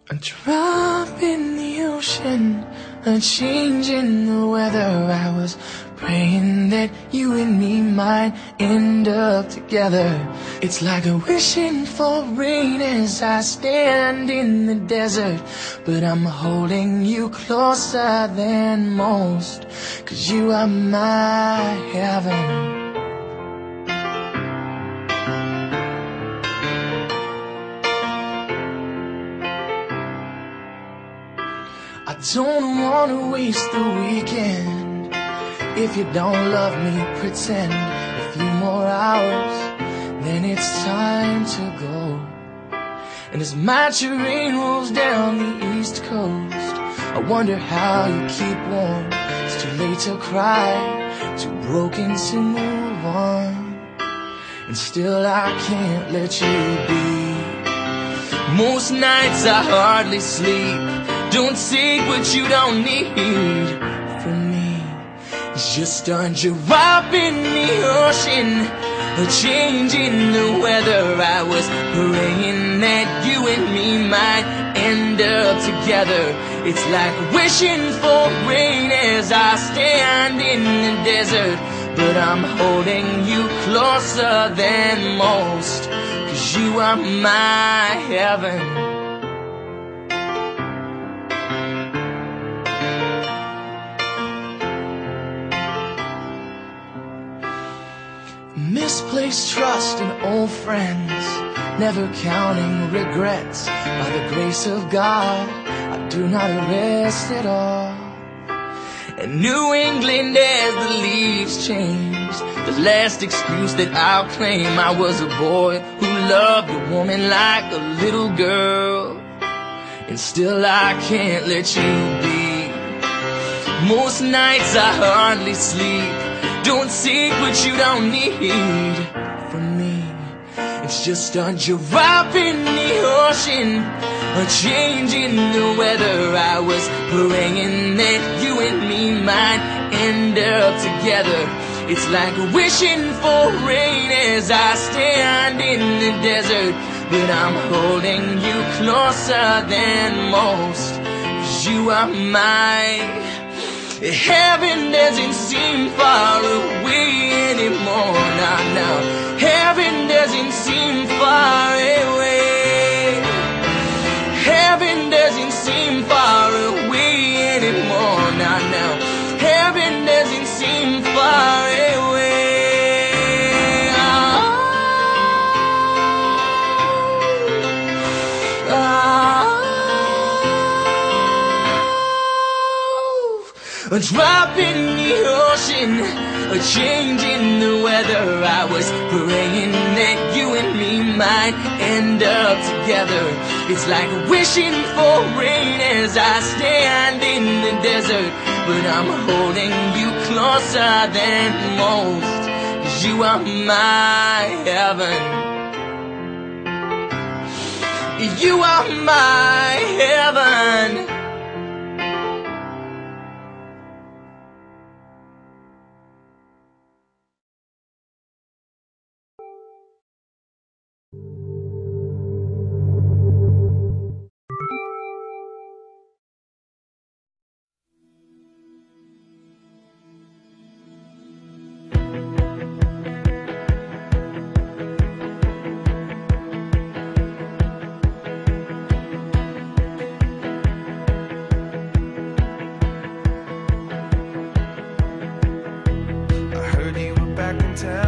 A drop in the ocean, a change in the weather. I was praying that you and me might end up together. It's like a wishing for rain as I stand in the desert, but I'm holding you closer than most, 'cause you are my heaven. I don't wanna waste the weekend. If you don't love me, pretend. A few more hours, then it's time to go. And as my train rolls down the east coast, I wonder how you keep warm. It's too late to cry, too broken to move on, and still I can't let you be. Most nights I hardly sleep. Don't take what you don't need from me. It's just a drop in the ocean, a change in the weather. I was praying that you and me might end up together. It's like wishing for rain as I stand in the desert, but I'm holding you closer than most, 'cause you are my heaven. Misplaced trust in old friends, never counting regrets. By the grace of God, I do not rest at all. In New England as the leaves change, the last excuse that I'll claim, I was a boy who loved a woman like a little girl, and still I can't let you be. Most nights I hardly sleep. Don't take what you don't need from me. It's just a drop in the ocean, a change in the weather. I was praying that you and me might end up together. It's like wishing for rain as I stand in the desert, but I'm holding you closer than most, 'cause you are my heaven. Doesn't seem far away anymore. Now, heaven doesn't seem far away. Heaven doesn't seem far away anymore. Now, heaven doesn't seem far away. A drop in the ocean, a change in the weather. I was praying that you and me might end up together. It's like wishing for rain as I stand in the desert, but I'm holding you closer than most, 'cause you are my heaven. You are my heaven. Town.